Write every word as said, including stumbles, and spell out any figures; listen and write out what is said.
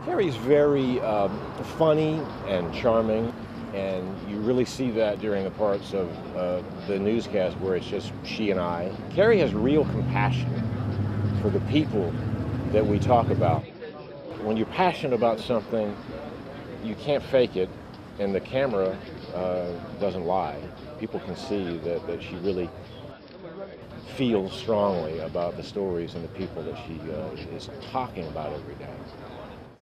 Carrie's very um, funny and charming, and you really see that during the parts of uh, the newscast where it's just she and I. Carrie has real compassion for the people that we talk about. When you're passionate about something, you can't fake it, and the camera uh, doesn't lie. People can see that, that she really feels strongly about the stories and the people that she uh, is talking about every day.